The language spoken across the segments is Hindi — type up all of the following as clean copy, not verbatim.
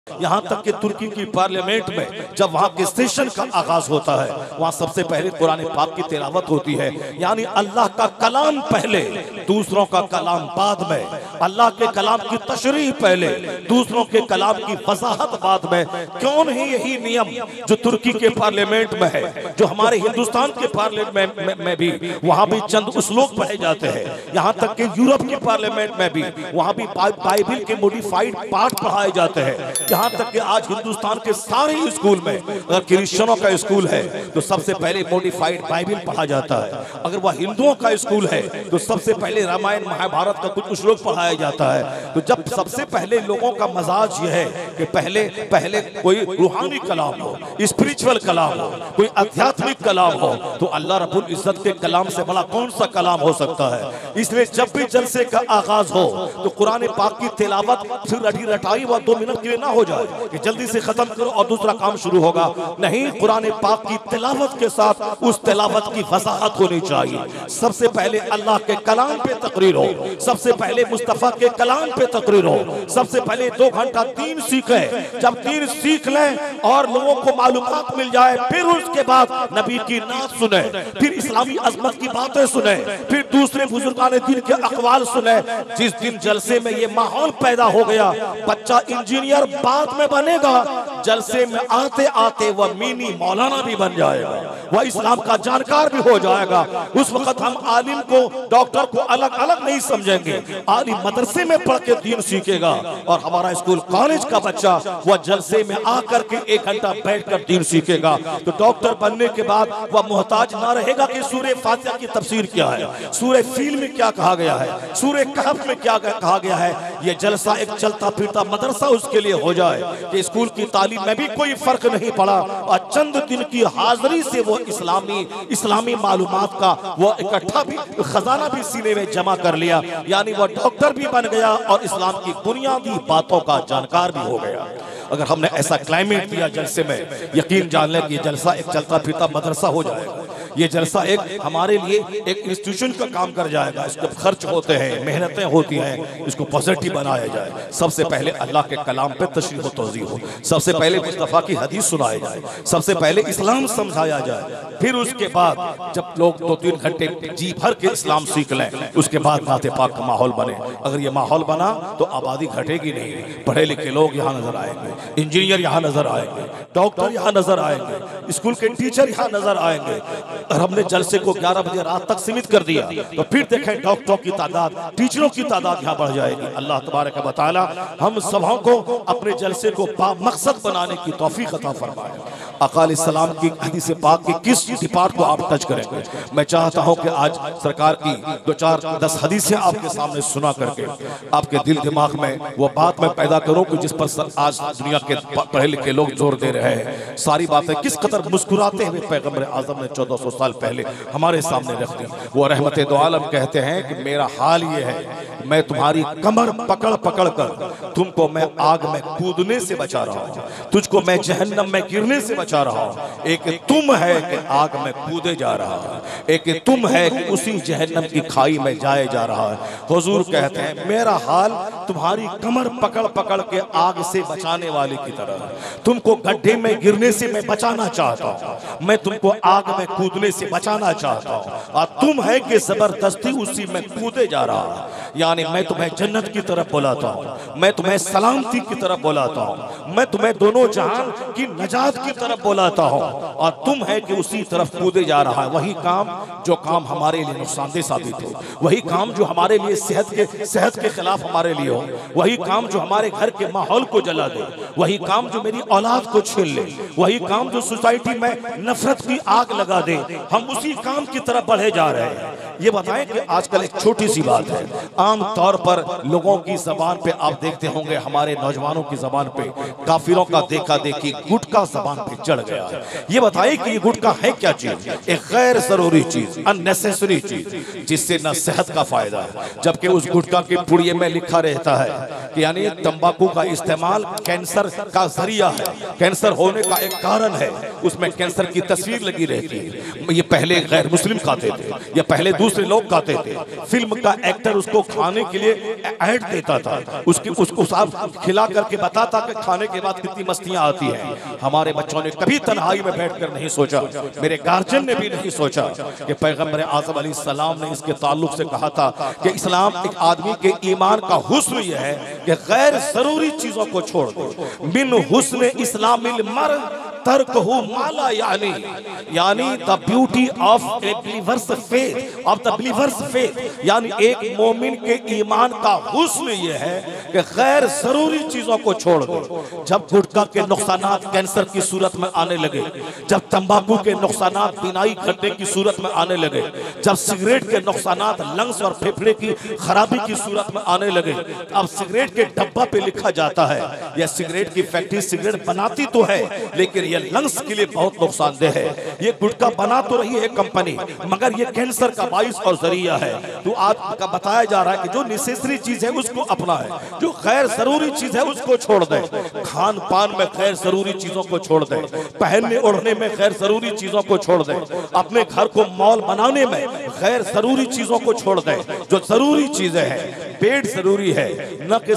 यहाँ तक कि तुर्की की पार्लियामेंट में जब वहाँ के सेशन का आगाज होता है, वहाँ सबसे पहले कुरान पाक की तिलावत होती है। यानी अल्लाह का कलाम पहले, दूसरों का कलाम बाद में। अल्लाह के कलाम की तशरीह पहले, दूसरों के कलाम की वजाहत बाद में। क्यों नहीं यही नियम जो तुर्की के पार्लियामेंट में है, जो हमारे हिंदुस्तान के पार्लियामेंट में भी, वहाँ भी चंद उसलूब पढ़े जाते हैं। यहाँ तक कि यूरोप की पार्लियामेंट में भी, वहाँ भी बाइबिल के मोडिफाइड पार्ट पढ़ाए जाते हैं। यहाँ तक कि आज हिंदुस्तान के सारे स्कूल में अगर क्रिश्चियनों का स्कूल है तो सबसे पहले मोडिफाइड बाइबिल पढ़ा जाता है। अगर वह हिंदुओं का स्कूल है तो सबसे पहले रामायण महाभारत का कुछ श्लोक पढ़ाया जाता है। तो जब सबसे पहले लोगों का मजाज यह है कि पहले कोई रूहानी कलाम हो, स्पिरिचुअल कलाम हो, कोई आध्यात्मिक कलाम हो, तो अल्लाह रब्बुल इज्जत के कलाम से बड़ा कौन सा कलाम हो सकता है। इसलिए जब भी जलसे का आगाज हो तो कुरान पाक की तिलावत फिर रटी रटाई वह 2 मिनट के लिए ना हो जाए कि जल्दी से खत्म करो और दूसरा काम शुरू होगा। नहीं, कुरान पाक की तिलावत के साथ उस तिलावत की वजाहत होनी चाहिए। सबसे पहले अल्लाह के कलाम पे तकरीर हो, सबसे पहले मुस्तफा के कलाम पे तकरीर हो, सबसे पहले 2 घंटा दीन सीखें। जब दीन सीख लें और लोगों को मालूमात मिल जाए, फिर उसके बाद नबी की नात सुने, फिर इस्लामी अजमत की बातें सुने, फिर दूसरे बुजुर्गान दीन के अकवाल सुने। जिस दिन जलसे में ये माहौल पैदा हो गया, बच्चा इंजीनियर बाद में बनेगा, जलसे में आते आते वह मिनी मौलाना भी बन जाएगा, वह इस्लाम का जानकार भी हो जाएगा। उस वक्त हम आलिम को, डॉक्टर को अलग अलग नहीं समझेंगे। आलिम मदरसे में पढ़ के दीन सीखेगा और हमारा स्कूल कॉलेज का बच्चा वह जलसे में आकर के 1 घंटा बैठकर दीन सीखेगा। तो डॉक्टर बनने के बाद वह मोहताज ना रहेगा कि सूरह फातिहा की तफसीर क्या है, सूरह फील में क्या कहा गया है, सूरह कहफ में क्या कहा गया है। यह जलसा एक चलता फिरता मदरसा उसके लिए हो जाए कि स्कूल की तालीम में भी कोई फर्क नहीं पड़ा और चंद दिन की हाजिरी से वो इस्लामी मालूमात का वो इकट्ठा भी खजाना भी सीने में जमा कर लिया। यानी वो डॉक्टर भी बन गया और इस्लाम की बुनियादी बातों का जानकार भी हो गया। अगर हमने ऐसा क्लाइमेट दिया जलसे में, यकीन जान लें कि जलसा एक चलता फिरता मदरसा हो जाएगा। ये जलसा एक हमारे लिए एक इंस्टीट्यूशन का काम कर जाएगा। इसके खर्च होते हैं, मेहनतें होती हैं, इसको पॉजिटिव बनाया जाए। सबसे पहले अल्लाह के कलाम पे तशरीह तौज़ीह हो, सबसे पहले मुस्तफ़ा की हदीस सुनाई जाए, सबसे पहले इस्लाम समझाया जाए। फिर उसके बाद जब लोग 2-3 घंटे जी भर के इस्लाम सीख लें, उसके बाद नाते पाक का माहौल बने। अगर ये माहौल बना तो आबादी घटेगी नहीं। पढ़े लिखे लोग यहाँ नजर आएंगे, इंजीनियर यहाँ नजर आएंगे, डॉक्टर यहाँ नजर आएंगे, स्कूल के टीचर यहाँ नजर आएंगे। और हमने जलसे को 11 बजे रात तक सीमित कर दिया तो फिर देखें डॉक्टरों की तादाद, टीचरों की तादाद यहाँ बढ़ जाएगी। अल्लाह तबारक व तआला हम सबों को अपने जलसे को मकसद बनाने की तौफीक अता फरमाए। आका अलैहिस्सलाम की हदीस पाक की किस डिपार्ट को आप टच करेंगे? मैं चाहता हूँ कि आज सरकार की 2-4-10 हदीसें आपके सामने सुना करके आपके दिल दिमाग में वो बात मैं पैदा करूँ कि जिस पर आज दुनिया के पढ़े लिखे लोग जोर दे रहे हैं। सारी बातें किस कदर मुस्कुराते हुए पैगम्बर आज़म ने 1400 साल पहले हमारे सामने रख दी। वो रहमते दो आलम कहते हैं कि मेरा हाल ये है, मैं तुम्हारी कमर पकड़ पकड़ कर तुमको मैं आग में कूदने से बचा रहा हूँ, तुझको मैं जहन्नम में गिरने से बचा रहा हूँ। एक तुम है कि आग में कूदे जा रहा है, एक तुम है कि उसी जहन्नम की खाई में जाए जा रहा है। हुजूर कहते हैं मेरा हाल तुम्हारी कमर पकड़ पकड़ के आग से बचाने वाले की तरह है। तुमको गड्ढे में गिरने से मैं बचाना चाहता हूँ, मैं तुमको आग में कूदने से बचाना चाहता हूँ, और तुम है कि जबरदस्ती उसी में कूदे जा रहा है। यानी मैं तुम्हें जन्नत की तरफ बुलाता हूँ, मैं तुम्हें सलामती की तरफ बुलाता हूँ, मैं तुम्हें दोनों जहान की नजात की तरफ बुलाता हूँ, और तुम है कि उसी तरफ कूदे जा रहा है। वही काम जो काम हमारे लिए नुकसानदेह साबित हो, वही काम जो हमारे लिए सेहत के खिलाफ हमारे लिए हो, वही काम जो हमारे घर के माहौल को जला दे, वही काम जो मेरी औलाद को छीन ले, वही काम जो सोसाइटी में नफरत की आग लगा दे, हम उसी काम की तरफ बढ़े जा रहे हैं। ये बताएं कि आजकल एक छोटी सी बात है, आम तौर पर लोगों की जबान पे आप देखते होंगे, हमारे नौजवानों की जबान पे काफिरों का देखा देखी गुटखा जबान पे चढ़ गया है। ये बताइए कि ये गुटखा है क्या चीज? एक गैर जरूरी चीज, अननेसेसरी चीज, जिससे न सेहत का फायदा है, जबकि उस गुटखा के पुड़िये में लिखा रहता है कि यानी तंबाकू का इस्तेमाल कैंसर का जरिया है, कैंसर होने का एक कारण है, उसमें कैंसर की तस्वीर लगी रहती है। ये पहले गैर मुस्लिम खाते थे, या पहले दूसरे लोग गाते थे। फिल्म का एक्टर उसको खाने के लिए ऐड देता था, उसको साथ खिला करके बताता कि खाने के बाद कितनी मस्तियां आती हैं। हमारे बच्चों ने कभी तन्हाई में बैठकर नहीं सोचा, मेरे गार्जियन ने भी नहीं सोचा कि पैगंबर आज़म अलैहिस्सलाम ने इसके ताल्लुक से कहा था कि इस्लाम एक आदमी के ईमान का हुस्न यह है कि गैर जरूरी चीजों को छोड़ दो। मिन हुस्न इस्लामिल मर्द तर्कहु माला यानी the beauty of a believers faith, of the believers faith, यानी एक मोमिन के ईमान का हुस्न ये है कि गैर जरूरी चीजों को छोड़ दो। जब गुटखा के नुकसानात कैंसर की सूरत में आने लगे, जब तंबाकू के नुकसानात बिनाई घटने की सूरत में आने लगे, जब सिगरेट के नुकसानात लंग्स और फेफड़े की खराबी की सूरत में आने लगे, अब सिगरेट के डब्बा पे लिखा जाता है यह सिगरेट की फैक्ट्री सिगरेट बनाती तो है लेकिन ये लंग्स के लिए बहुत नुकसानदेह है। ये गुटखा बना तो रही है कंपनी मगर ये कैंसर का बाइस और जरिया है। तो आज का बताया जा रहा है कि जो नेसेसरी चीज है उसको अपना है, जो गैर जरूरी चीज है उसको छोड़ दे। खान पान में गैर जरूरी चीजों को छोड़ दे, पहनने ओढ़ने में गैर जरूरी चीजों को छोड़ दे, अपने घर को मॉल बनाने में गैर जरूरी चीजों को छोड़ दे। जो जरूरी चीजें हैं, पेट जरूरी है, न कि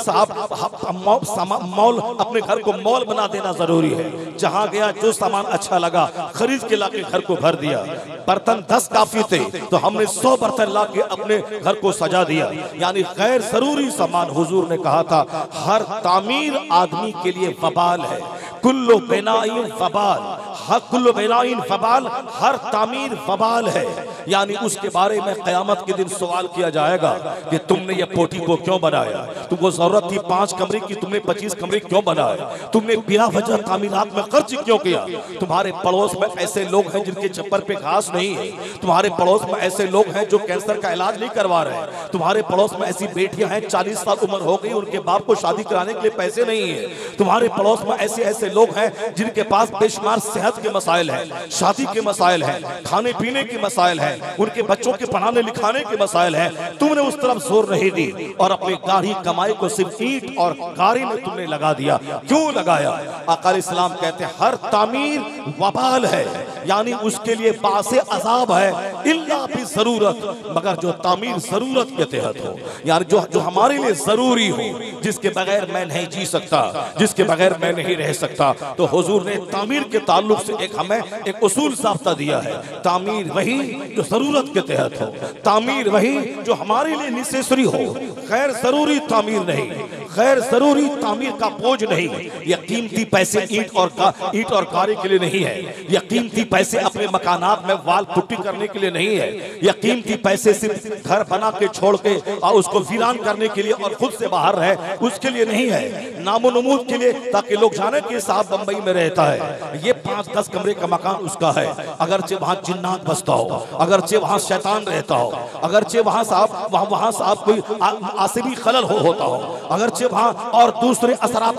साहब मॉल, अपने घर को मॉल बना देना जरूरी है। जहां गया जो सामान अच्छा लगा खरीद के लाके घर को भर दिया। बर्तन 10 काफी थे तो हमने 100 बर्तन लाके अपने घर को सजा दिया। यानी गैर जरूरी सामान, हुजूर ने कहा था हर तामीर आदमी के लिए वबाल है, कुल्लु बिनाइन वबाल, हर कुल्लु बिनाइन वबाल, हर तामीर वबाल है। यानी उसके बारे में क़यामत के दिन सवाल किया जाएगा कि तुमने ये कोठी को क्यों बनाया, तुमको जरूरत थी 5 कमरे की, तुमने 25 कमरे क्यों बनाए, तुमने बिना वजह तामीरात में खर्च क्यों किया। तुम्हारे पड़ोस में ऐसे लोग हैं जिनके छप्पर पे घास नहीं है, तुम्हारे पड़ोस में ऐसे लोग हैं जो कैंसर का इलाज नहीं करवा रहे, तुम्हारे पड़ोस में ऐसी बेटियां हैं 40 साल उम्र हो गई उनके बाप को शादी कराने के लिए पैसे नहीं है, तुम्हारे पड़ोस में ऐसे ऐसे लोग हैं जिनके पास बेशुमार सेहत के मसाइल हैं, शादी के मसाइल हैं, खाने पीने के मसाइल हैं, उनके बच्चों के पढ़ाने लिखाने के मसाइल हैं। तुमने उस तरफ जोर नहीं दी और अपनी गाढ़ी कमाई को सिर्फ ईंट और गाड़ी में तुमने लगा दिया। क्यों लगाया? आका इस्लाम कहते हैं हर तामीर वबाल है, यानी उसके लिए बासे अजाब है, इल्ला भी जरूरत, मगर जो तामीर जरूरत के तहत हो, यानी जो हमारे लिए जरूरी हो, जिसके बगैर मैं नहीं जी सकता, जिसके बगैर मैं नहीं रह सकता। तो हुजूर ने तामीर के ताल्लुक से हमें एक उसूल साफ्ता दिया है, तामीर वही जो जरूरत के तहत हो, तामीर वही जो हमारे लिए नेसेसरी हो, गैर जरूरी तामीर नहीं, गैर जरूरी तामीर का बोझ नहीं। यह कीमती पैसे ईंट और गाड़ी के लिए नहीं है, यह कीमती पैसे अपने मकानात में वाल पुट्टी करने के लिए नहीं है, यह कीमती पैसे सिर्फ घर बना के छोड़ के और उसको वीरान करने के लिए और खुद से बाहर रहे उसके लिए नहीं है, नामो नमूद के लिए, ताकि लोग जाने कि साहब बंबई में रहता है, ये 5-10 कमरे का मकान उसका है, अगरचे वहां जिन्नात बसता हो, अगरचे वहां शैतान रहता हो, अगरचे वहां साहब कोई आसिबी खलल होता हो, अगरचे वहां और दूसरे असरात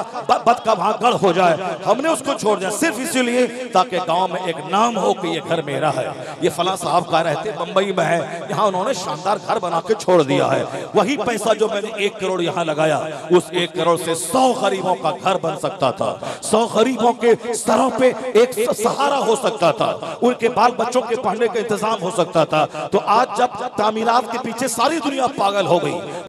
बद का वहां गढ़ हो जाए, हमने उसको छोड़ दिया सिर्फ इसीलिए ताकि गांव में एक नाम हो कि ये घर मेरा है, ये फला साहब का रहते बंबई में है, यहाँ उन्होंने शानदार घर बना के छोड़ दिया है। वही पैसा जो मैंने 1 करोड़ यहाँ लगाया, उस 1 करोड़ से 100 गरीबों का घर बन सकता था, 100 गरीबों के सरों पे एक सहारा हो सकता था, उनके बाल बच्चों के पढ़ने का इंतजाम हो सकता था। तो आज जब तामीरात के पीछे सारी दुनिया पागल हो गई,